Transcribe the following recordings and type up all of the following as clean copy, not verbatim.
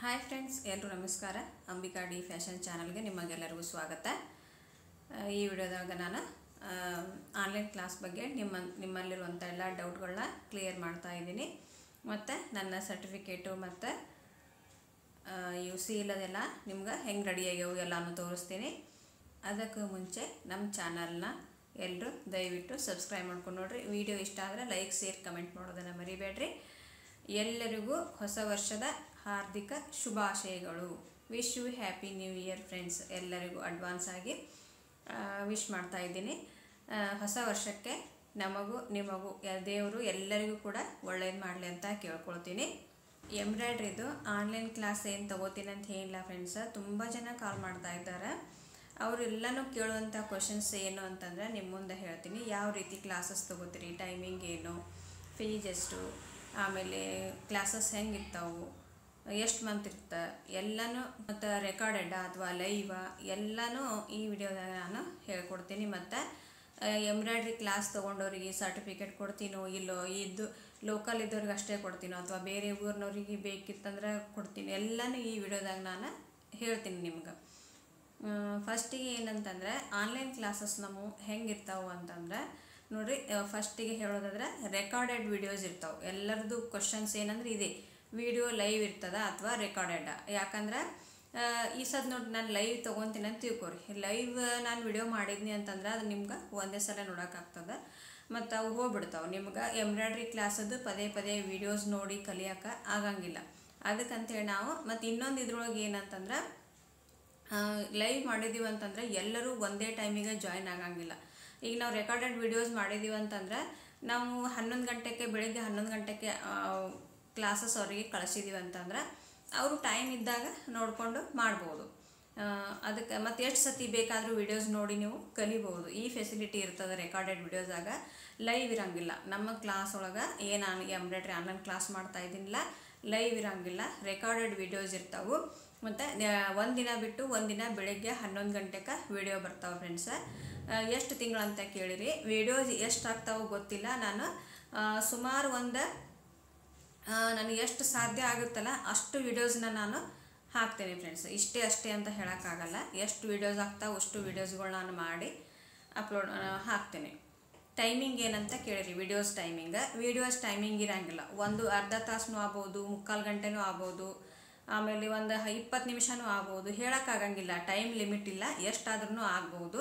Hi friends, ಎಲ್ಲರೂ ನಮಸ್ಕಾರ. Ambika D fashion ಚಾನಲ್ಗೆ ನಿಮಗೆಲ್ಲರಿಗೂ ಸ್ವಾಗತ. ಈ ವಿಡಿಯೋದಾಗ ನಾನು ಆನ್ಲೈನ್ ಕ್ಲಾಸ್ ಬಗ್ಗೆ ನಿಮ್ಮಲ್ಲಿರುವಂಥ ಎಲ್ಲ ಡೌಟ್ಗಳನ್ನ ಕ್ಲಿಯರ್ ಮಾಡ್ತಾ ಇದ್ದೀನಿ. ಮತ್ತು ನನ್ನ ಸರ್ಟಿಫಿಕೇಟು ಮತ್ತು UC ಇಲ್ಲದೆಲ್ಲ ನಿಮ್ಗೆ ಹೆಂಗೆ ರೆಡಿ ಆಗ್ಯಾವು ಎಲ್ಲನೂ ತೋರಿಸ್ತೀನಿ. ಅದಕ್ಕೂ ಮುಂಚೆ ನಮ್ಮ ಚಾನಲ್ನ ಎಲ್ಲರೂ ದಯವಿಟ್ಟು ಸಬ್ಸ್ಕ್ರೈಬ್ ಮಾಡ್ಕೊಂಡು ನೋಡಿರಿ. ವಿಡಿಯೋ ಇಷ್ಟ ಆದರೆ ಲೈಕ್, ಶೇರ್, ಕಮೆಂಟ್ ಮಾಡೋದನ್ನು ಮರಿಬೇಡ್ರಿ. ಎಲ್ಲರಿಗೂ ಹೊಸ ವರ್ಷದ ಹಾರ್ದಿಕ ಶುಭಾಶಯಗಳು. Wish you happy new year friends. ಎಲ್ಲರಿಗೂ ಅಡ್ವಾನ್ಸ್ ಆಗಿ ವಿಶ್ ಮಾಡ್ತಾ ಇದ್ದೀನಿ. ಹೊಸ ವರ್ಷಕ್ಕೆ ನಮಗೂ ನಿಮಗೂ ದೇವರು ಎಲ್ಲರಿಗೂ ಕೂಡ ಒಳ್ಳೇದು ಮಾಡಲಿ ಅಂತ ಕೇಳ್ಕೊಳ್ತೀನಿ. ಎಂಬ್ರಾಯ್ಡ್ರಿದು ಆನ್ಲೈನ್ ಕ್ಲಾಸ್ ಏನು ತೊಗೋತೀನಿ ಅಂತ ಹೇಳಿಲ್ಲ ಫ್ರೆಂಡ್ಸ. ತುಂಬ ಜನ ಕಾಲ್ ಮಾಡ್ತಾ ಇದ್ದಾರೆ. ಅವರೆಲ್ಲನೂ ಕೇಳುವಂಥ ಕ್ವಶನ್ಸ್ ಏನು ಅಂತಂದರೆ ನಿಮ್ಮ ಮುಂದೆ ಹೇಳ್ತೀನಿ. ಯಾವ ರೀತಿ ಕ್ಲಾಸಸ್ ತೊಗೋತೀರಿ, ಟೈಮಿಂಗ್ ಏನು, ಫೀಸ್ ಎಷ್ಟು, ಆಮೇಲೆ ಕ್ಲಾಸಸ್ ಹೆಂಗಿರ್ತಾವೆ, ಎಷ್ಟು ಮಂತ್ ಇರುತ್ತೆ ಎಲ್ಲನೂ, ಮತ್ತು ರೆಕಾರ್ಡೆಡ್ ಅಥವಾ ಲೈವ ಎಲ್ಲನೂ ಈ ವಿಡಿಯೋದಾಗ ನಾನು ಹೇಳ್ಕೊಡ್ತೀನಿ. ಮತ್ತು ಎಂಬ್ರಾಯ್ಡ್ರಿ ಕ್ಲಾಸ್ ತೊಗೊಂಡವ್ರಿಗೆ ಸರ್ಟಿಫಿಕೇಟ್ ಕೊಡ್ತೀನೋ ಇಲ್ಲೋ, ಇದು ಲೋಕಲ್ ಇದ್ದವ್ರಿಗೆ ಅಷ್ಟೇ ಕೊಡ್ತೀನೋ ಅಥವಾ ಬೇರೆ ಊರಿನವ್ರಿಗೆ ಬೇಕಿತ್ತಂದ್ರೆ ಕೊಡ್ತೀನಿ, ಎಲ್ಲನೂ ಈ ವಿಡಿಯೋದಾಗ ನಾನು ಹೇಳ್ತೀನಿ ನಿಮ್ಗೆ. ಫಸ್ಟಿಗೆ ಏನಂತಂದರೆ ಆನ್ಲೈನ್ ಕ್ಲಾಸಸ್ ನಮ್ಮ ಹೆಂಗಿರ್ತಾವೆ ಅಂತಂದ್ರೆ ನೋಡಿರಿ. ಫಸ್ಟಿಗೆ ಹೇಳೋದಾದ್ರೆ ರೆಕಾರ್ಡೆಡ್ ವಿಡಿಯೋಸ್ ಇರ್ತಾವೆ. ಎಲ್ಲರದ್ದು ಕ್ವಶನ್ಸ್ ಏನಂದ್ರೆ ಇದೆ, ವಿಡಿಯೋ ಲೈವ್ ಇರ್ತದ ಅಥವಾ ರೆಕಾರ್ಡೆಡ್. ಯಾಕಂದ್ರೆ ಈ ಸದ್ ನೋಡಿ ನಾನು ಲೈವ್ ತೊಗೊತೀನಿ ಅಂತ ತಿಳ್ಕೊರಿ. ಲೈವ್ ನಾನು ವಿಡಿಯೋ ಮಾಡಿದ್ನಿ ಅಂತಂದ್ರೆ ಅದು ನಿಮ್ಗೆ ಒಂದೇ ಸಲ ನೋಡೋಕ್ಕಾಗ್ತದೆ ಮತ್ತು ಅವು ಹೋಗ್ಬಿಡ್ತಾವೆ. ನಿಮ್ಗೆ ಎಂಬ್ರಾಯ್ಡ್ರಿ ಕ್ಲಾಸದ್ದು ಪದೇ ಪದೇ ವಿಡಿಯೋಸ್ ನೋಡಿ ಕಲಿಯೋಕೆ ಆಗಂಗಿಲ್ಲ. ಅದಕ್ಕಂತೇಳಿ ನಾವು ಮತ್ತು ಇನ್ನೊಂದು ಇದ್ರೊಳಗೆ ಏನಂತಂದ್ರೆ ಲೈವ್ ಮಾಡಿದ್ದೀವಿ ಅಂತಂದ್ರೆ ಎಲ್ಲರೂ ಒಂದೇ ಟೈಮಿಗೆ ಜಾಯಿನ್ ಆಗಂಗಿಲ್ಲ. ಈಗ ನಾವು ರೆಕಾರ್ಡೆಡ್ ವಿಡಿಯೋಸ್ ಮಾಡಿದ್ದೀವಿ ಅಂತಂದ್ರೆ ನಾವು 11 ಗಂಟೆಗೆ, ಬೆಳಗ್ಗೆ 11 ಗಂಟೆಗೆ ಕ್ಲಾಸಸ್ ಅವರಿಗೆ ಕಳಿಸಿದ್ದೀವಿ ಅಂತಂದ್ರೆ ಅವರು ಟೈಮ್ ಇದ್ದಾಗ ನೋಡಿಕೊಂಡು ಮಾಡ್ಬೋದು. ಅದಕ್ಕೆ ಮತ್ತು ಎಷ್ಟು ಸತಿ ಬೇಕಾದರೂ ವಿಡಿಯೋಸ್ ನೋಡಿ ನೀವು ಕಲಿಬೋದು. ಈ ಫೆಸಿಲಿಟಿ ಇರ್ತದೆ ರೆಕಾರ್ಡೆಡ್ ವಿಡಿಯೋಸಾಗ. ಲೈವ್ ಇರೋಂಗಿಲ್ಲ. ನಮ್ಮ ಕ್ಲಾಸ್ ಒಳಗೆ ಏನು ಎಂಬ್ರಾಯ್ಡ್ರಿ ಆನ್ಲೈನ್ ಕ್ಲಾಸ್ ಮಾಡ್ತಾ ಇದ್ದೀನಿಲ್ಲ, ಲೈವ್ ಇರೋಂಗಿಲ್ಲ. ರೆಕಾರ್ಡೆಡ್ ವಿಡಿಯೋಸ್ ಇರ್ತಾವೆ. ಮತ್ತು ಒಂದಿನ ಬಿಟ್ಟು ಒಂದಿನ ಬೆಳಗ್ಗೆ 11 ಗಂಟೆಗೆ ವಿಡಿಯೋ ಬರ್ತಾವೆ ಫ್ರೆಂಡ್ಸ. ಎಷ್ಟು ತಿಂಗಳಂತ ಕೇಳಿರಿ. ವಿಡಿಯೋಸ್ ಎಷ್ಟು ಆಗ್ತಾವೋ ಗೊತ್ತಿಲ್ಲ. ನಾನು ಸುಮಾರು ನನಗೆ ಎಷ್ಟು ಸಾಧ್ಯ ಆಗುತ್ತಲ್ಲ ಅಷ್ಟು ವಿಡಿಯೋಸ್ನ ನಾನು ಹಾಕ್ತೇನೆ ಫ್ರೆಂಡ್ಸ್. ಇಷ್ಟೇ ಅಷ್ಟೇ ಅಂತ ಹೇಳೋಕ್ಕಾಗಲ್ಲ. ಎಷ್ಟು ವಿಡಿಯೋಸ್ ಆಗ್ತಾವೆ ಅಷ್ಟು ವಿಡಿಯೋಸ್ಗಳು ನಾನು ಮಾಡಿ ಅಪ್ಲೋಡ್ ಹಾಕ್ತೇನೆ. ಟೈಮಿಂಗ್ ಏನಂತ ಕೇಳಿರಿ. ವಿಡಿಯೋಸ್ ಟೈಮಿಂಗ್ ಇರೋಂಗಿಲ್ಲ. ಒಂದು ಅರ್ಧ ತಾಸು ಆಗ್ಬೋದು, 3/4 ಗಂಟೆನೂ ಆಗ್ಬೋದು, ಆಮೇಲೆ ಒಂದು 20 ನಿಮಿಷನೂ ಆಗ್ಬೋದು. ಹೇಳೋಕ್ಕಾಗಂಗಿಲ್ಲ. ಟೈಮ್ ಲಿಮಿಟ್ ಇಲ್ಲ. ಎಷ್ಟಾದ್ರೂ ಆಗ್ಬೋದು.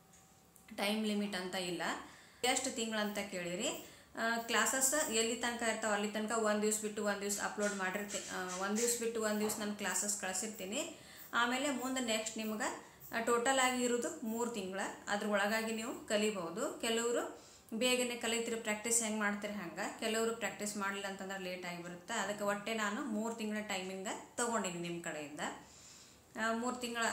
ಟೈಮ್ ಲಿಮಿಟ್ ಅಂತ ಇಲ್ಲ. ಎಷ್ಟು ತಿಂಗಳಂತ ಕೇಳಿರಿ. ಕ್ಲಾಸಸ್ ಎಲ್ಲಿ ತನಕ ಇರ್ತಾವೆ ಅಲ್ಲಿ ತನಕ ಒಂದು ದಿವ್ಸ ಬಿಟ್ಟು ಒಂದು ದಿವ್ಸ ಅಪ್ಲೋಡ್ ಮಾಡಿರ್ತೀನಿ. ಒಂದು ದಿವ್ಸ ಬಿಟ್ಟು ಒಂದು ದಿವ್ಸ ನಾನು ಕ್ಲಾಸಸ್ ಕಳಿಸಿರ್ತೀನಿ. ಆಮೇಲೆ ಮುಂದೆ ನೆಕ್ಸ್ಟ್ ನಿಮ್ಗೆ ಟೋಟಲ್ ಆಗಿ ಇರೋದು 3 ತಿಂಗಳು. ಅದ್ರ ಒಳಗಾಗಿ ನೀವು ಕಲಿಬೋದು. ಕೆಲವರು ಬೇಗನೆ ಕಲಿತೀರಿ, ಪ್ರಾಕ್ಟೀಸ್ ಹೆಂಗೆ ಮಾಡ್ತೀರಿ ಹಂಗೆ. ಕೆಲವರು ಪ್ರಾಕ್ಟೀಸ್ ಮಾಡಲಿಲ್ಲ ಅಂತಂದ್ರೆ ಲೇಟ್ ಆಗಿ ಬರುತ್ತೆ. ಅದಕ್ಕೆ ಒಟ್ಟೆ ನಾನು 3 ತಿಂಗಳ ಟೈಮಿಂಗ ತೊಗೊಂಡಿನಿ ನಿಮ್ಮ ಕಡೆಯಿಂದ. 3 ತಿಂಗಳ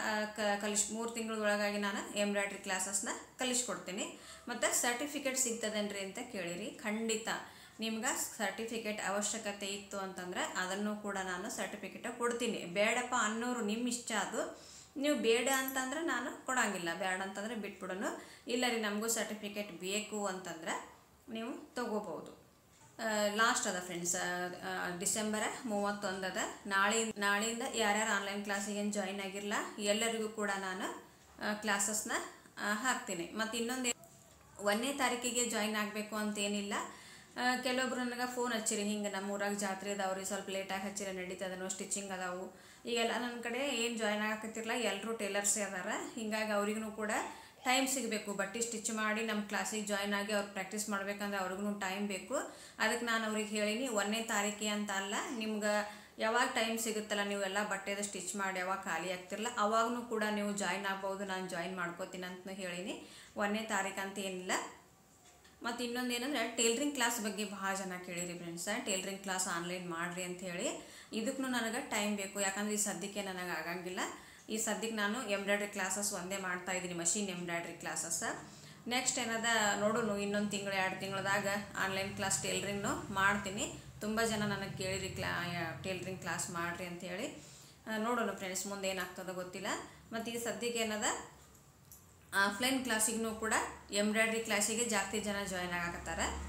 3 ತಿಂಗಳೊಳಗಾಗಿ ನಾನು ಎಂಬ್ರಾಯ್ಡ್ರಿ ಕ್ಲಾಸಸ್ನ ಕಲಿಸ್ಕೊಡ್ತೀನಿ. ಮತ್ತು ಸರ್ಟಿಫಿಕೇಟ್ ಸಿಗ್ತದೇನ್ರಿ ಅಂತ ಕೇಳಿರಿ. ಖಂಡಿತ ನಿಮ್ಗೆ ಸರ್ಟಿಫಿಕೇಟ್ ಅವಶ್ಯಕತೆ ಇತ್ತು ಅಂತಂದ್ರೆ ಅದನ್ನು ಕೂಡ ನಾನು ಸರ್ಟಿಫಿಕೇಟ ಕೊಡ್ತೀನಿ. ಬೇಡಪ್ಪ ಅನ್ನೋರು ನಿಮ್ಮ ಇಷ್ಟ. ಅದು ನೀವು ಬೇಡ ಅಂತಂದ್ರೆ ನಾನು ಕೊಡೋಂಗಿಲ್ಲ. ಬೇಡ ಅಂತಂದರೆ ಬಿಟ್ಬಿಡೋನು. ಇಲ್ಲ ರೀ ನಮಗೂ ಸರ್ಟಿಫಿಕೇಟ್ ಬೇಕು ಅಂತಂದ್ರೆ ನೀವು ತೊಗೋಬೋದು. ಲಾಸ್ಟ್ ಅದ ಫ್ರೆಂಡ್ಸ್, ಡಿಸೆಂಬರ್ 31 ಅದ. ನಾಳೆಯಿಂದ ಯಾರ್ಯಾರು ಆನ್ಲೈನ್ ಕ್ಲಾಸಿಗೆ ಏನು ಜಾಯಿನ್ ಆಗಿರಲ್ಲ ಎಲ್ಲರಿಗೂ ಕೂಡ ನಾನು ಕ್ಲಾಸಸ್ನ ಹಾಕ್ತೀನಿ. ಮತ್ತು ಇನ್ನೊಂದು 1ನೇ ತಾರೀಕಿಗೆ ಜಾಯಿನ್ ಆಗಬೇಕು ಅಂತೇನಿಲ್ಲ. ಕೆಲವೊಬ್ರು ನನಗೆ ಫೋನ್ ಹಚ್ಚಿರಿ, ಹಿಂಗೆ ನಮ್ಮ ಊರಾಗ ಜಾತ್ರೆ ಅದಾವ್ರಿ, ಸ್ವಲ್ಪ ಲೇಟಾಗಿ ಹಚ್ಚಿರ ನಡೀತದನೋ, ಸ್ಟಿಚಿಂಗ್ ಅದಾವು. ಈಗೆಲ್ಲ ನನ್ನ ಕಡೆ ಏನು ಜಾಯಿನ್ ಆಗಕತ್ತಿರಲ್ಲ, ಎಲ್ಲರೂ ಟೇಲರ್ಸೇ ಅದಾರ. ಹಿಂಗಾಗಿ ಅವ್ರಿಗೂ ಕೂಡ ಟೈಮ್ ಸಿಗಬೇಕು. ಬಟ್ಟೆ ಸ್ಟಿಚ್ ಮಾಡಿ ನಮ್ಮ ಕ್ಲಾಸಿಗೆ ಜಾಯಿನ್ ಆಗಿ ಅವ್ರು ಪ್ರಾಕ್ಟೀಸ್ ಮಾಡ್ಬೇಕಂದ್ರೆ ಅವ್ರಿಗೂ ಟೈಮ್ ಬೇಕು. ಅದಕ್ಕೆ ನಾನು ಅವ್ರಿಗೆ ಹೇಳಿನಿ 1ನೇ ತಾರೀಕಿಗೆ ಅಂತ ಅಲ್ಲ, ನಿಮ್ಗೆ ಯಾವಾಗ ಟೈಮ್ ಸಿಗುತ್ತಲ್ಲ ನೀವೆಲ್ಲ ಬಟ್ಟೆದು ಸ್ಟಿಚ್ ಮಾಡಿ ಯಾವಾಗ ಖಾಲಿ ಆಗ್ತಿರಲ್ಲ ಅವಾಗೂ ಕೂಡ ನೀವು ಜಾಯಿನ್ ಆಗ್ಬೋದು. ನಾನು ಜಾಯಿನ್ ಮಾಡ್ಕೋತೀನಿ ಅಂತ ಹೇಳಿನಿ. 1ನೇ ತಾರೀಕು ಅಂತ ಏನಿಲ್ಲ. ಮತ್ತು ಇನ್ನೊಂದು ಏನಂದರೆ ಟೇಲ್ರಿಂಗ್ ಕ್ಲಾಸ್ ಬಗ್ಗೆ ಭಾಳ ಜನ ಕೇಳಿರಿ ಫ್ರೆಂಡ್ಸ. ಟೇಲ್ರಿಂಗ್ ಕ್ಲಾಸ್ ಆನ್ಲೈನ್ ಮಾಡಿರಿ ಅಂಥೇಳಿ. ಇದಕ್ಕೂ ನನಗೆ ಟೈಮ್ ಬೇಕು. ಯಾಕಂದರೆ ಈ ಸದ್ಯಕ್ಕೆ ನನಗೆ ಆಗಂಗಿಲ್ಲ. ಈ ಸದ್ಯಕ್ಕೆ ನಾನು ಎಂಬ್ರಾಯ್ಡ್ರಿ ಕ್ಲಾಸಸ್ ಒಂದೇ ಮಾಡ್ತಾಯಿದ್ದೀನಿ, ಮಷಿನ್ ಎಂಬ್ರಾಯ್ಡ್ರಿ ಕ್ಲಾಸಸ್. ನೆಕ್ಸ್ಟ್ ಏನದ ನೋಡೋಣ, ಇನ್ನೊಂದು ತಿಂಗಳು 2 ತಿಂಗಳದಾಗ ಆನ್ಲೈನ್ ಕ್ಲಾಸ್ ಟೇಲ್ರಿಂಗ್ನು ಮಾಡ್ತೀನಿ. ತುಂಬ ಜನ ನನಗೆ ಕೇಳಿರಿ ಟೇಲ್ರಿಂಗ್ ಕ್ಲಾಸ್ ಮಾಡಿರಿ ಅಂಥೇಳಿ. ನೋಡೋಣ ಫ್ರೆಂಡ್ಸ್ ಮುಂದೆ ಏನಾಗ್ತದೋ ಗೊತ್ತಿಲ್ಲ. ಮತ್ತು ಈ ಸದ್ಯಕ್ಕೆ ಏನದ ಆಫ್ಲೈನ್ ಕ್ಲಾಸಿಗೂ ಕೂಡ ಎಂಬ್ರಾಯ್ಡ್ರಿ ಕ್ಲಾಸಿಗೆ ಜಾಸ್ತಿ ಜನ ಜಾಯಿನ್ ಆಗಕತ್ತಾರೆ.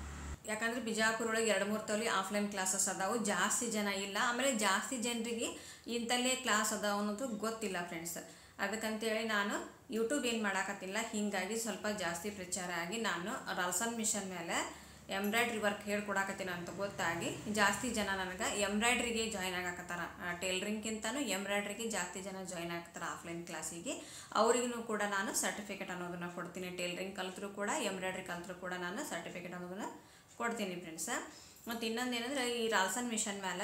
ಯಾಕಂದ್ರೆ ಬಿಜಾಪುರ ಒಳಗೆ 2-3 ತವಲಿ ಆಫ್ಲೈನ್ ಕ್ಲಾಸಸ್ ಅದಾವು, ಜಾಸ್ತಿ ಜನ ಇಲ್ಲ. ಆಮೇಲೆ ಜಾಸ್ತಿ ಜನರಿಗೆ ಇಂಥಲ್ಲೇ ಕ್ಲಾಸ್ ಅದಾವ ಅನ್ನೋದು ಗೊತ್ತಿಲ್ಲ ಫ್ರೆಂಡ್ಸ್. ಅದಕ್ಕಂತೇಳಿ ನಾನು ಯೂಟ್ಯೂಬ್ ಏನು ಮಾಡಾಕತ್ತಿಲ್ಲ, ಹೀಗಾಗಿ ಸ್ವಲ್ಪ ಜಾಸ್ತಿ ಪ್ರಚಾರ ಆಗಿ ನಾನು ರಾಲ್ಸನ್ ಮಿಷನ್ ಮೇಲೆ ಎಂಬ್ರಾಯ್ಡ್ರಿ ವರ್ಕ್ ಹೇಳ್ಕೊಡಾಕತ್ತೀನಿ ಅಂತ ಗೊತ್ತಾಗಿ ಜಾಸ್ತಿ ಜನ ನನಗೆ ಎಂಬ್ರಾಯ್ಡ್ರಿಗೆ ಜಾಯ್ನ್ ಆಗಾಕತ್ತಾರ. ಟೇಲರಿಂಗ್ಗಿಂತನೂ ಎಂಬ್ರಾಯ್ಡ್ರಿಗೆ ಜಾಸ್ತಿ ಜನ ಜಾಯ್ನ್ ಆಗ್ತಾರೆ ಆಫ್ಲೈನ್ ಕ್ಲಾಸಿಗೆ. ಅವ್ರಿಗೂ ಕೂಡ ನಾನು ಸರ್ಟಿಫಿಕೇಟ್ ಅನ್ನೋದನ್ನು ಕೊಡ್ತೀನಿ. ಟೇಲರಿಂಗ್ ಕಲಿತರೂ ಕೂಡ ಎಂಬ್ರಾಯ್ಡ್ರಿ ಕಲಿತರೂ ಕೂಡ ನಾನು ಸರ್ಟಿಫಿಕೇಟ್ ಅನ್ನೋದನ್ನು ಕೊಡ್ತೀನಿ ಫ್ರೆಂಡ್ಸ. ಮತ್ತು ಇನ್ನೊಂದು ಏನಂದ್ರೆ ಈ ರಾಲ್ಸನ್ ಮಿಷನ್ ಮೇಲೆ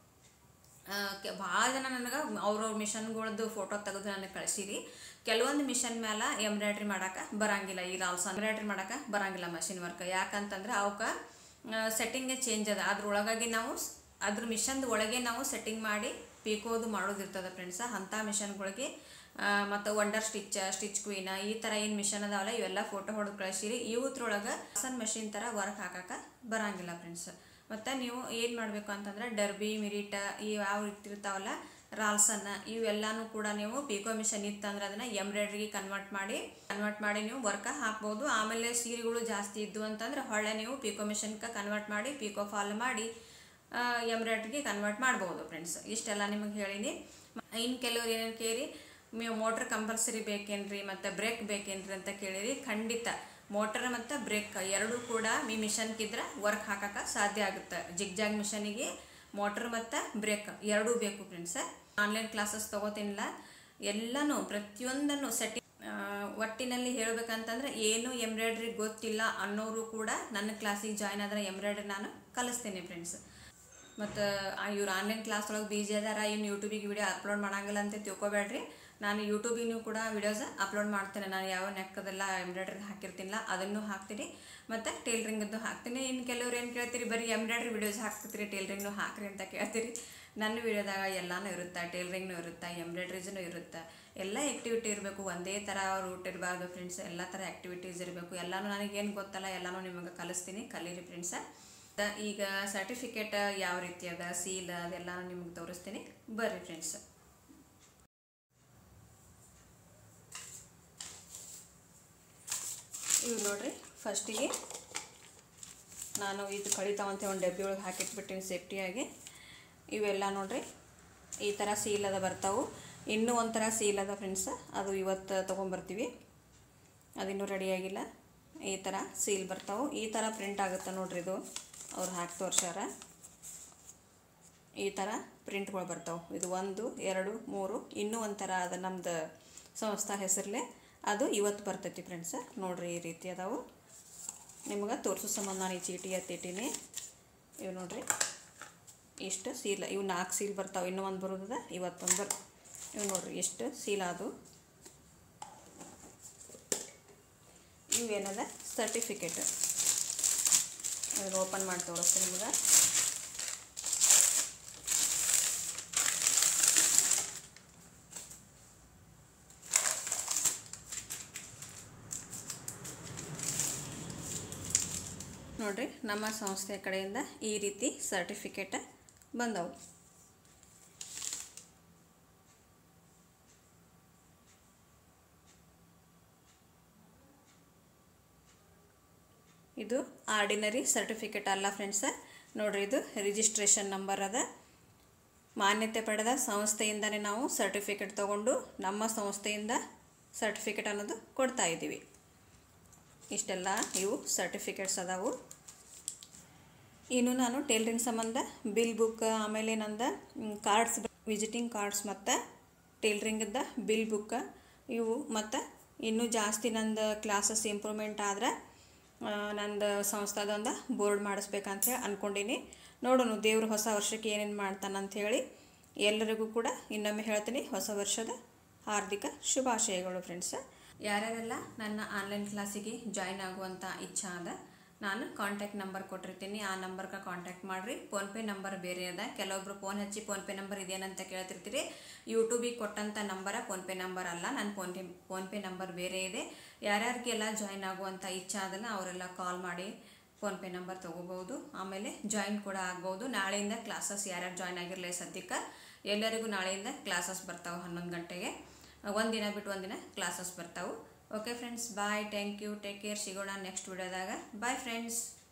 ಭಾಳ ಜನ ನನಗೆ ಅವ್ರವ್ರ ಮಿಷನ್ಗಳದ್ದು ಫೋಟೋ ತೆಗೆದು ನನಗೆ ಕಳಿಸಿರಿ. ಕೆಲವೊಂದು ಮಿಷನ್ ಮೇಲೆ ಎಂಬ್ರಾಯ್ಡ್ರಿ ಮಾಡೋಕೆ ಬರೋಂಗಿಲ್ಲ, ಈ ರಾಲ್ಸನ್ ಎಂಬ್ರಾಯ್ಡ್ರಿ ಮಾಡೋಕೆ ಬರೋಂಗಿಲ್ಲ ಮಷಿನ್ ವರ್ಕ್. ಯಾಕಂತಂದ್ರೆ ಅವಕ್ಕೆ ಸೆಟ್ಟಿಂಗೇ ಚೇಂಜ್ ಅದ. ಅದ್ರೊಳಗಾಗಿ ನಾವು ಅದ್ರ ಮಿಷನ್ದು ಒಳಗೆ ನಾವು ಸೆಟ್ಟಿಂಗ್ ಮಾಡಿ ಪೀಕೋದು ಮಾಡೋದಿರ್ತದೆ ಫ್ರೆಂಡ್ಸ. ಅಂಥ ಮಿಷನ್ಗಳಿಗೆ ಮತ್ತು ವಂಡರ್ ಸ್ಟಿಚ್ ಕ್ವೀನ ಈ ಥರ ಏನು ಮಿಷನ್ ಅದಾವಲ್ಲ ಇವೆಲ್ಲ ಫೋಟೋ ಹೊಡೆದು ಕಳಿಸಿರಿ. ಇವುದ್ರೊಳಗೆ ರಾಲ್ಸನ್ ಮಷಿನ್ ಥರ ವರ್ಕ್ ಹಾಕೋಕೆ ಬರೋಂಗಿಲ್ಲ ಫ್ರೆಂಡ್ಸ್. ಮತ್ತು ನೀವು ಏನು ಮಾಡಬೇಕು ಅಂತಂದ್ರೆ ಡರ್ಬಿ ಮಿರಿಟ ಇವು ಯಾವ ಇರ್ತಿರ್ತಾವಲ್ಲ ರಾಲ್ಸನ್ನ ಇವೆಲ್ಲನೂ ಕೂಡ ನೀವು ಪೀಕೋ ಮಿಷನ್ ಇತ್ತಂದ್ರೆ ಅದನ್ನು ಎಂಬ್ರಾಯ್ಡ್ರಿಗೆ ಕನ್ವರ್ಟ್ ಮಾಡಿ ನೀವು ವರ್ಕ ಹಾಕ್ಬೋದು. ಆಮೇಲೆ ಸೀರೆಗಳು ಜಾಸ್ತಿ ಇದ್ದು ಅಂತಂದ್ರೆ ಹೊಳ್ಳೆ ನೀವು ಪೀಕೋ ಮಿಷನ್ಗೆ ಕನ್ವರ್ಟ್ ಮಾಡಿ ಪೀಕೋ ಫಾಲ್ ಮಾಡಿ ಎಂಬ್ರಾಯ್ಡ್ರಿಗೆ ಕನ್ವರ್ಟ್ ಮಾಡ್ಬೋದು ಫ್ರೆಂಡ್ಸ್. ಇಷ್ಟೆಲ್ಲ ನಿಮಗೆ ಹೇಳಿನಿ. ಇನ್ನು ಕೆಲವ್ರು ಏನೇನು ಕೇಳಿ ನೀವು ಮೋಟ್ರ್ ಕಂಪಲ್ಸರಿ ಬೇಕೇನ್ರಿ ಮತ್ತು ಬ್ರೇಕ್ ಬೇಕೇನ್ರಿ ಅಂತ ಕೇಳಿರಿ. ಖಂಡಿತ ಮೋಟರ್ ಮತ್ತು ಬ್ರೇಕ್ ಎರಡೂ ಕೂಡ ಈ ಮಿಷನ್ಗಿದ್ರೆ ವರ್ಕ್ ಹಾಕೋಕೆ ಸಾಧ್ಯ ಆಗುತ್ತೆ. ಜಿಗ್ಜಾಗ್ ಮಿಷನಿಗೆ ಮೋಟರ್ ಮತ್ತು ಬ್ರೇಕ್ ಎರಡೂ ಬೇಕು ಫ್ರೆಂಡ್ಸ. ಆನ್ಲೈನ್ ಕ್ಲಾಸಸ್ ತೊಗೋತೀನಿಲ್ಲ, ಎಲ್ಲನೂ ಪ್ರತಿಯೊಂದನ್ನು ಸೆಟ್ಟಿಂಗ್ ಒಟ್ಟಿನಲ್ಲಿ ಹೇಳಬೇಕಂತಂದ್ರೆ ಏನು ಎಂಬ್ರಾಯ್ಡ್ರಿ ಗೊತ್ತಿಲ್ಲ ಅನ್ನೋರು ಕೂಡ ನನ್ನ ಕ್ಲಾಸಿಗೆ ಜಾಯ್ನ್ ಆದರೆ ಎಂಬ್ರಾಯ್ಡ್ರಿ ನಾನು ಕಲಿಸ್ತೀನಿ ಫ್ರೆಂಡ್ಸ್. ಮತ್ತು ಇವ್ರು ಆನ್ಲೈನ್ ಕ್ಲಾಸ್ ಒಳಗೆ ಬಿಜಿ ಅದಾರ, ಇನ್ನು ಯೂಟ್ಯೂಬಿಗೆ ವಿಡಿಯೋ ಅಪ್ಲೋಡ್ ಮಾಡೋಂಗಿಲ್ಲ ಅಂತ ತಿಳ್ಕೊಬೇಡ್ರಿ. ನಾನು ಯೂಟ್ಯೂಬಿಗೂ ಕೂಡ ವಿಡಿಯೋಸ್ ಅಪ್ಲೋಡ್ ಮಾಡ್ತೇನೆ. ನಾನು ಯಾವ ನೆಕ್ಕದೆಲ್ಲ ಎಂಬ್ರಾಯ್ಡ್ರಿ ಹಾಕಿರ್ತೀನಿಲ್ಲ ಅದನ್ನು ಹಾಕ್ತೀನಿ ಮತ್ತು ಟೇಲರಿಂಗದ್ದು ಹಾಕ್ತೀನಿ. ಇನ್ನು ಕೆಲವ್ರು ಏನು ಕೇಳ್ತೀರಿ ಬರೀ ಎಂಬ್ರಾಯ್ಡ್ರಿ ವಿಡಿಯೋಸ್ ಹಾಕ್ತೀರಿ ಟೇಲರಿಂಗ್ನು ಹಾಕ್ರಿ ಅಂತ ಕೇಳ್ತೀರಿ. ನನ್ನ ವಿಡಿಯೋದಾಗ ಎಲ್ಲನೂ ಇರುತ್ತೆ, ಟೇಲರಿಂಗ್ನೂ ಇರುತ್ತೆ, ಎಂಬ್ರಾಯ್ಡ್ರೀಸೂ ಇರುತ್ತೆ. ಎಲ್ಲ ಆ್ಯಕ್ಟಿವಿಟಿ ಇರಬೇಕು, ಒಂದೇ ಥರ ರೂಟ್ ಇರಬಾರ್ದು ಫ್ರೆಂಡ್ಸ್. ಎಲ್ಲ ಥರ ಆ್ಯಕ್ಟಿವಿಟೀಸ್ ಇರಬೇಕು. ಎಲ್ಲನೂ ನನಗೇನು ಗೊತ್ತಲ್ಲ ಎಲ್ಲನೂ ನಿಮಗೆ ಕಲಿಸ್ತೀನಿ, ಕಲೀರಿ ಫ್ರೆಂಡ್ಸ. ಈಗ ಸರ್ಟಿಫಿಕೇಟ್ ಯಾವ ರೀತಿ ಅದ ಸೀಲ್ ಅದೆಲ್ಲನೂ ನಿಮಗೆ ತೋರಿಸ್ತೀನಿ, ಬರ್ರಿ ಫ್ರೆಂಡ್ಸ್. ಇವು ನೋಡ್ರಿ, ಫಸ್ಟಿಗೆ ನಾನು ಇದು ಕಳಿತಾವಂತ ಒಂದು ಡಬ್ಬಿ ಒಳಗೆ ಹಾಕಿಟ್ಬಿಟ್ಟಿನಿ ಸೇಫ್ಟಿಯಾಗಿ. ಇವೆಲ್ಲ ನೋಡ್ರಿ ಈ ಥರ ಸೀಲ್ ಅದ ಬರ್ತಾವೆ. ಇನ್ನೂ ಒಂಥರ ಸೀಲ್ ಅದ ಫ್ರೆಂಡ್ಸ್, ಅದು ಇವತ್ತು ತೊಗೊಂಬರ್ತೀವಿ, ಅದಿನ್ನೂ ರೆಡಿಯಾಗಿಲ್ಲ. ಈ ಥರ ಸೀಲ್ ಬರ್ತಾವೆ, ಈ ಥರ ಪ್ರಿಂಟ್ ಆಗುತ್ತೆ ನೋಡ್ರಿ. ಇದು ಅವ್ರು ಹಾಕಿ ತೋರ್ಸ್ಯಾರ. ಈ ಥರ ಪ್ರಿಂಟ್ಗಳು ಬರ್ತಾವೆ. ಇದು 1 2 3 ಇನ್ನೂ ಒಂಥರ ಅದು ನಮ್ಮದು ಸಂಸ್ಥಾ ಹೆಸರಲ್ಲೇ ಅದು ಇವತ್ತು ಬರ್ತೈತಿ ಫ್ರೆಂಡ್ಸ. ನೋಡ್ರಿ ಈ ರೀತಿ ಅದಾವು. ನಿಮ್ಗೆ ತೋರಿಸೋ ಸಂಬಂಧ ನಾನು ಈ ಚೀಟಿ ಎತ್ತಿಟ್ಟೀನಿ. ಇವು ನೋಡ್ರಿ ಇಷ್ಟು ಸೀಲ್, ಇವು 4 ಸೀಲ್ ಬರ್ತಾವೆ. ಇನ್ನೂ ಒಂದು ಬರೋದ, ಇವತ್ತೊಂದು ಇವು ನೋಡ್ರಿ ಎಷ್ಟು ಸೀಲ್ ಅದು. ಇವೇನದ ಸರ್ಟಿಫಿಕೇಟ್, ಅದನ್ನು ಓಪನ್ ಮಾಡಿ ತೋರಿಸ್ತೀನಿ ನಿಮ್ಗೆ. ನೋಡ್ರಿ ನಮ್ಮ ಸಂಸ್ಥೆ ಕಡೆಯಿಂದ ಈ ರೀತಿ ಸರ್ಟಿಫಿಕೇಟ್ ಬಂದವು. ಇದು ಆರ್ಡಿನರಿ ಸರ್ಟಿಫಿಕೇಟ್ ಅಲ್ಲ ಫ್ರೆಂಡ್ಸ. ನೋಡ್ರಿ ಇದು ರಿಜಿಸ್ಟ್ರೇಷನ್ ನಂಬರ್ ಅದ. ಮಾನ್ಯತೆ ಪಡೆದ ಸಂಸ್ಥೆಯಿಂದನೇ ನಾವು ಸರ್ಟಿಫಿಕೇಟ್ ತಗೊಂಡು ನಮ್ಮ ಸಂಸ್ಥೆಯಿಂದ ಸರ್ಟಿಫಿಕೇಟ್ ಅನ್ನೋದು ಕೊಡ್ತಾ ಇದ್ದೀವಿ. ಇಷ್ಟೆಲ್ಲ ಇವು ಸರ್ಟಿಫಿಕೇಟ್ಸ್ ಅದಾವು. ಇನ್ನು ನಾನು ಟೇಲರಿಂಗ್ ಸಂಬಂಧ ಬಿಲ್ ಬುಕ್, ಆಮೇಲೆ ನಂದು ಕಾರ್ಡ್ಸ್, ವಿಸಿಟಿಂಗ್ ಕಾರ್ಡ್ಸ್ ಮತ್ತು ಟೇಲರಿಂಗಿದ್ದ ಬಿಲ್ ಬುಕ್ ಇವು, ಮತ್ತು ಇನ್ನೂ ಜಾಸ್ತಿ ನಂದು ಕ್ಲಾಸಸ್ ಇಂಪ್ರೂವ್ಮೆಂಟ್ ಆದ್ರೆ ನಂದು ಸಂಸ್ಥಾದೊಂದು ಬೋರ್ಡ್ ಮಾಡಿಸ್ಬೇಕಂತೇಳಿ ಅಂದ್ಕೊಂಡೀನಿ. ನೋಡೋಣ ದೇವ್ರು ಹೊಸ ವರ್ಷಕ್ಕೆ ಏನೇನು ಮಾಡ್ತಾನಂಥೇಳಿ. ಎಲ್ಲರಿಗೂ ಕೂಡ ಇನ್ನೊಮ್ಮೆ ಹೇಳ್ತೀನಿ ಹೊಸ ವರ್ಷದ ಹಾರ್ದಿಕ ಶುಭಾಶಯಗಳು ಫ್ರೆಂಡ್ಸ್. ಯಾರ್ಯಾರೆಲ್ಲ ನನ್ನ ಆನ್ಲೈನ್ ಕ್ಲಾಸಿಗೆ ಜಾಯ್ನ್ ಆಗುವಂಥ ಇಚ್ಛೆ ಅದ, ನಾನು ಕಾಂಟ್ಯಾಕ್ಟ್ ನಂಬರ್ ಕೊಟ್ಟಿರ್ತೀನಿ, ಆ ನಂಬರ್ಗೆ ಕಾಂಟ್ಯಾಕ್ಟ್ ಮಾಡಿರಿ. ಫೋನ್ಪೇ ನಂಬರ್ ಬೇರೆ ಅದ. ಕೆಲವೊಬ್ರು ಫೋನ್ ಹಚ್ಚಿ ಫೋನ್ಪೇ ನಂಬರ್ ಇದೇನಂತ ಕೇಳ್ತಿರ್ತೀರಿ. ಯೂಟ್ಯೂಬಿಗೆ ಕೊಟ್ಟಂಥ ನಂಬರ ಫೋನ್ಪೇ ನಂಬರ್ ಅಲ್ಲ, ನನ್ನ ಫೋನ್ಪೇ ನಂಬರ್ ಬೇರೆ ಇದೆ. ಯಾರ್ಯಾರಿಗೆಲ್ಲ ಜಾಯ್ನ್ ಆಗುವಂಥ ಇಚ್ಛೆ ಅದನ್ನು ಅವರೆಲ್ಲ ಕಾಲ್ ಮಾಡಿ ಫೋನ್ಪೇ ನಂಬರ್ ತೊಗೋಬೋದು. ಆಮೇಲೆ ಜಾಯಿನ್ ಕೂಡ ಆಗ್ಬೋದು. ನಾಳೆಯಿಂದ ಕ್ಲಾಸಸ್ ಯಾರ್ಯಾರು ಜಾಯ್ನ್ ಆಗಿರಲಿ ಸದ್ಯಕ್ಕೆ ಎಲ್ಲರಿಗೂ ನಾಳೆಯಿಂದ ಕ್ಲಾಸಸ್ ಬರ್ತಾವೆ 11 ಗಂಟೆಗೆ. ಒಂದಿನ ಬಿಟ್ಟು ಒಂದಿನ ಕ್ಲಾಸಸ್ ಬರ್ತಾವೆ. Okay friends, bye, thank you, take care. ಸಿಗೋಣ ನೆಕ್ಸ್ಟ್ ವಿಡಿಯೋದಾಗ. Bye friends.